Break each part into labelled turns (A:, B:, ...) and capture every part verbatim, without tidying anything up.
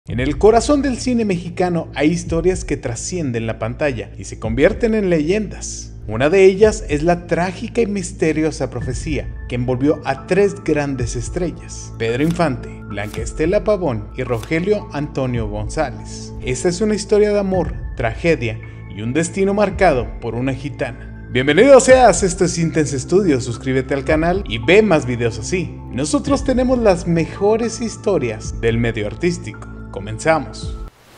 A: En el corazón del cine mexicano hay historias que trascienden la pantalla y se convierten en leyendas. Una de ellas es la trágica y misteriosa profecía que envolvió a tres grandes estrellas: Pedro Infante, Blanca Estela Pavón y Rogelio Antonio González. Esta es una historia de amor, tragedia y un destino marcado por una gitana. Bienvenido seas, esto es Intense Studios, suscríbete al canal y ve más videos así. Nosotros tenemos las mejores historias del medio artístico. Comenzamos.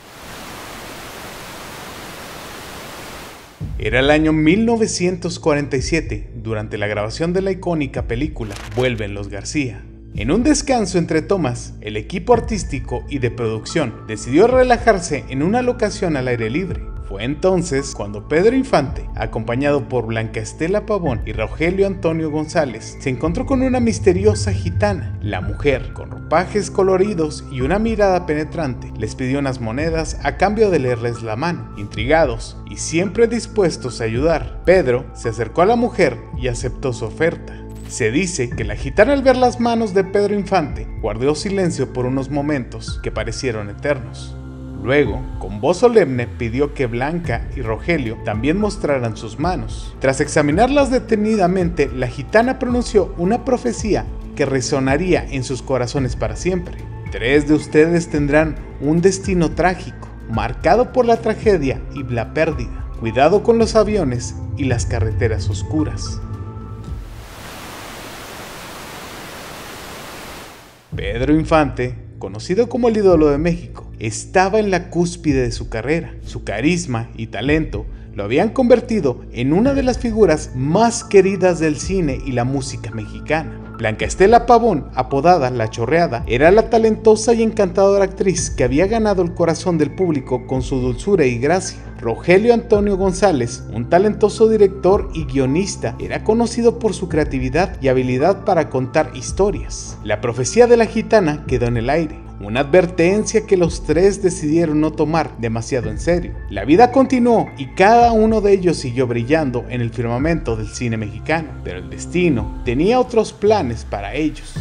A: Era el año mil novecientos cuarenta y siete, durante la grabación de la icónica película Vuelven los García. En un descanso entre tomas, el equipo artístico y de producción decidió relajarse en una locación al aire libre. Fue entonces cuando Pedro Infante, acompañado por Blanca Estela Pavón y Rogelio Antonio González, se encontró con una misteriosa gitana. La mujer, con ropajes coloridos y una mirada penetrante, les pidió unas monedas a cambio de leerles la mano. Intrigados y siempre dispuestos a ayudar, Pedro se acercó a la mujer y aceptó su oferta. Se dice que la gitana, al ver las manos de Pedro Infante, guardó silencio por unos momentos que parecieron eternos. Luego, con voz solemne, pidió que Blanca y Rogelio también mostraran sus manos. Tras examinarlas detenidamente, la gitana pronunció una profecía que resonaría en sus corazones para siempre. Tres de ustedes tendrán un destino trágico, marcado por la tragedia y la pérdida. Cuidado con los aviones y las carreteras oscuras. Pedro Infante, conocido como el ídolo de México, estaba en la cúspide de su carrera. Su carisma y talento lo habían convertido en una de las figuras más queridas del cine y la música mexicana. Blanca Estela Pavón, apodada La Chorreada, era la talentosa y encantadora actriz que había ganado el corazón del público con su dulzura y gracia. Rogelio Antonio González, un talentoso director y guionista, era conocido por su creatividad y habilidad para contar historias. La profecía de la gitana quedó en el aire, una advertencia que los tres decidieron no tomar demasiado en serio. La vida continuó y cada uno de ellos siguió brillando en el firmamento del cine mexicano, pero el destino tenía otros planes para ellos.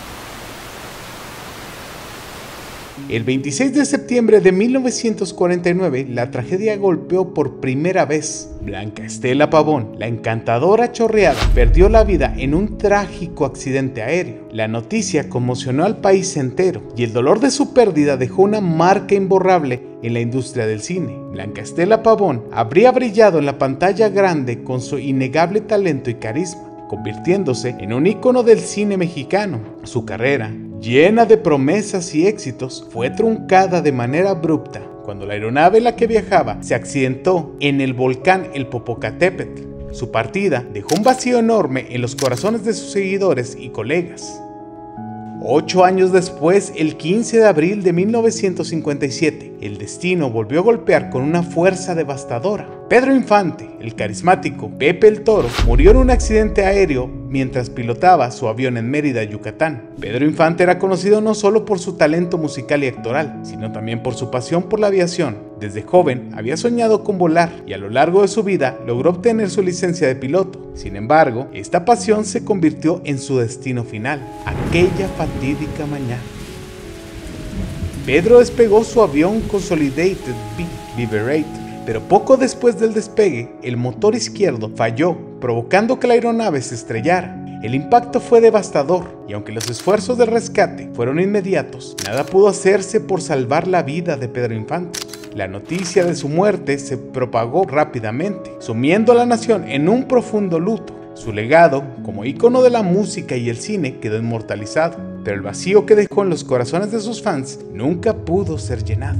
A: El veintiséis de septiembre de mil novecientos cuarenta y nueve, la tragedia golpeó por primera vez. Blanca Estela Pavón, la encantadora Chorreada, perdió la vida en un trágico accidente aéreo. La noticia conmocionó al país entero y el dolor de su pérdida dejó una marca imborrable en la industria del cine. Blanca Estela Pavón habría brillado en la pantalla grande con su innegable talento y carisma, convirtiéndose en un ícono del cine mexicano. Su carrera, llena de promesas y éxitos, fue truncada de manera abrupta cuando la aeronave en la que viajaba se accidentó en el volcán el Popocatépetl. Su partida dejó un vacío enorme en los corazones de sus seguidores y colegas. Ocho años después, el quince de abril de mil novecientos cincuenta y siete, el destino volvió a golpear con una fuerza devastadora. Pedro Infante, el carismático Pepe el Toro, murió en un accidente aéreo mientras pilotaba su avión en Mérida, Yucatán. Pedro Infante era conocido no solo por su talento musical y actoral, sino también por su pasión por la aviación. Desde joven había soñado con volar y a lo largo de su vida logró obtener su licencia de piloto. Sin embargo, esta pasión se convirtió en su destino final, aquella fatídica mañana. Pedro despegó su avión Consolidated B Liberator, pero poco después del despegue, el motor izquierdo falló, provocando que la aeronave se estrellara. El impacto fue devastador y aunque los esfuerzos de rescate fueron inmediatos, nada pudo hacerse por salvar la vida de Pedro Infante. La noticia de su muerte se propagó rápidamente, sumiendo a la nación en un profundo luto. Su legado, como ícono de la música y el cine, quedó inmortalizado, pero el vacío que dejó en los corazones de sus fans nunca pudo ser llenado.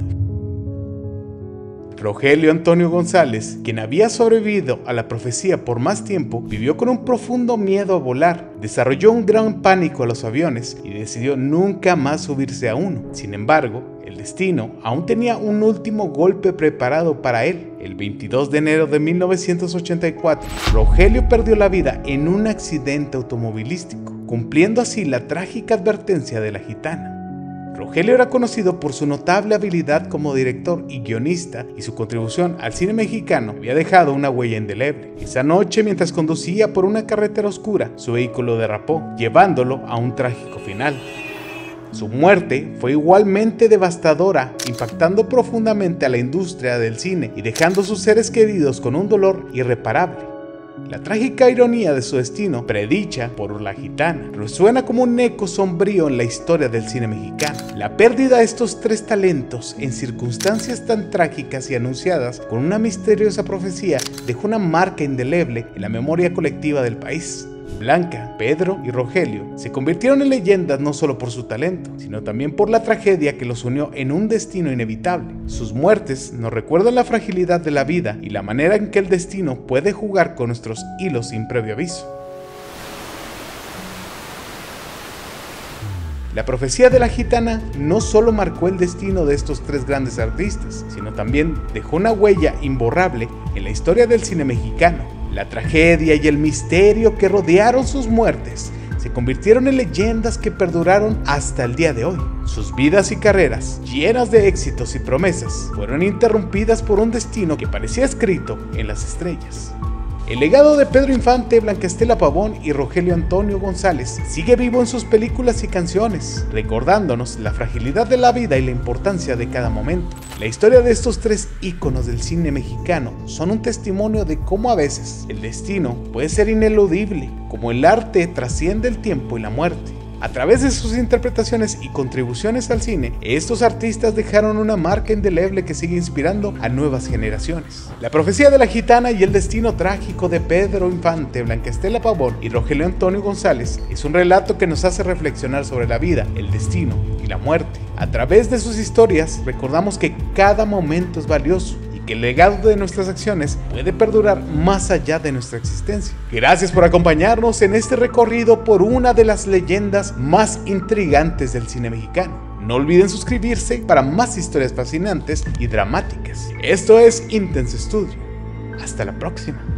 A: Rogelio Antonio González, quien había sobrevivido a la profecía por más tiempo, vivió con un profundo miedo a volar, desarrolló un gran pánico a los aviones y decidió nunca más subirse a uno. Sin embargo, el destino aún tenía un último golpe preparado para él. El veintidós de enero de mil novecientos ochenta y cuatro, Rogelio perdió la vida en un accidente automovilístico, cumpliendo así la trágica advertencia de la gitana. Rogelio era conocido por su notable habilidad como director y guionista, y su contribución al cine mexicano había dejado una huella indeleble. Esa noche, mientras conducía por una carretera oscura, su vehículo derrapó, llevándolo a un trágico final. Su muerte fue igualmente devastadora, impactando profundamente a la industria del cine y dejando a sus seres queridos con un dolor irreparable. La trágica ironía de su destino, predicha por La Gitana, resuena como un eco sombrío en la historia del cine mexicano. La pérdida de estos tres talentos en circunstancias tan trágicas y anunciadas con una misteriosa profecía dejó una marca indeleble en la memoria colectiva del país. Blanca, Pedro y Rogelio se convirtieron en leyendas no solo por su talento, sino también por la tragedia que los unió en un destino inevitable. Sus muertes nos recuerdan la fragilidad de la vida y la manera en que el destino puede jugar con nuestros hilos sin previo aviso. La profecía de La Gitana no solo marcó el destino de estos tres grandes artistas, sino también dejó una huella imborrable en la historia del cine mexicano. La tragedia y el misterio que rodearon sus muertes se convirtieron en leyendas que perduraron hasta el día de hoy. Sus vidas y carreras, llenas de éxitos y promesas, fueron interrumpidas por un destino que parecía escrito en las estrellas. El legado de Pedro Infante, Blanca Estela Pavón y Rogelio Antonio González sigue vivo en sus películas y canciones, recordándonos la fragilidad de la vida y la importancia de cada momento. La historia de estos tres íconos del cine mexicano son un testimonio de cómo a veces el destino puede ser ineludible, como el arte trasciende el tiempo y la muerte. A través de sus interpretaciones y contribuciones al cine, estos artistas dejaron una marca indeleble que sigue inspirando a nuevas generaciones. La profecía de La Gitana y el destino trágico de Pedro Infante, Blanca Estela Pavón y Rogelio Antonio González es un relato que nos hace reflexionar sobre la vida, el destino y la muerte. A través de sus historias recordamos que cada momento es valioso, que el legado de nuestras acciones puede perdurar más allá de nuestra existencia. Gracias por acompañarnos en este recorrido por una de las leyendas más intrigantes del cine mexicano. No olviden suscribirse para más historias fascinantes y dramáticas. Esto es Intense Studio. Hasta la próxima.